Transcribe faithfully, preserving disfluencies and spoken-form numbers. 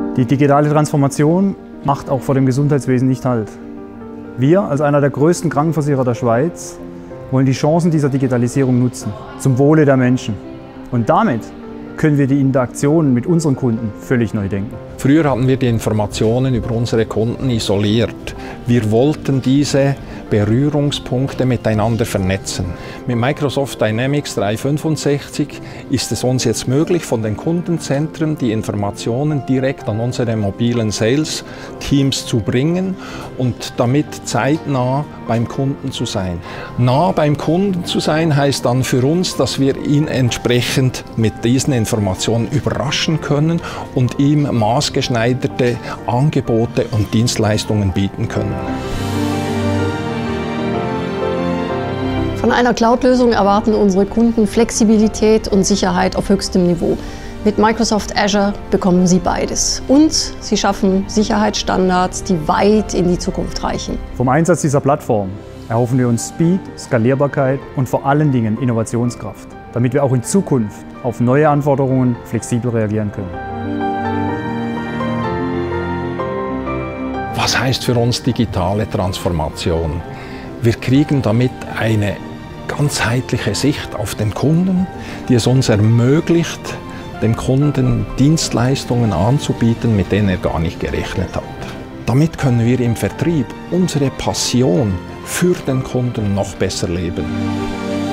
Die digitale Transformation macht auch vor dem Gesundheitswesen nicht Halt. Wir, als einer der größten Krankenversicherer der Schweiz, wollen die Chancen dieser Digitalisierung nutzen, zum Wohle der Menschen. Und damit können wir die Interaktionen mit unseren Kunden völlig neu denken. Früher hatten wir die Informationen über unsere Kunden isoliert. Wir wollten diese Berührungspunkte miteinander vernetzen. Mit Microsoft Dynamics dreihundertfünfundsechzig ist es uns jetzt möglich, von den Kundenzentren die Informationen direkt an unsere mobilen Sales-Teams zu bringen und damit zeitnah beim Kunden zu sein. Nah beim Kunden zu sein heißt dann für uns, dass wir ihn entsprechend mit diesen Informationen überraschen können und ihm maßgeschneiderte Angebote und Dienstleistungen bieten können. Von einer Cloud-Lösung erwarten unsere Kunden Flexibilität und Sicherheit auf höchstem Niveau. Mit Microsoft Azure bekommen sie beides. Und sie schaffen Sicherheitsstandards, die weit in die Zukunft reichen. Vom Einsatz dieser Plattform erhoffen wir uns Speed, Skalierbarkeit und vor allen Dingen Innovationskraft, damit wir auch in Zukunft auf neue Anforderungen flexibel reagieren können. Was heißt für uns digitale Transformation? Wir kriegen damit eine ganzheitliche Sicht auf den Kunden, die es uns ermöglicht, dem Kunden Dienstleistungen anzubieten, mit denen er gar nicht gerechnet hat. Damit können wir im Vertrieb unsere Passion für den Kunden noch besser leben.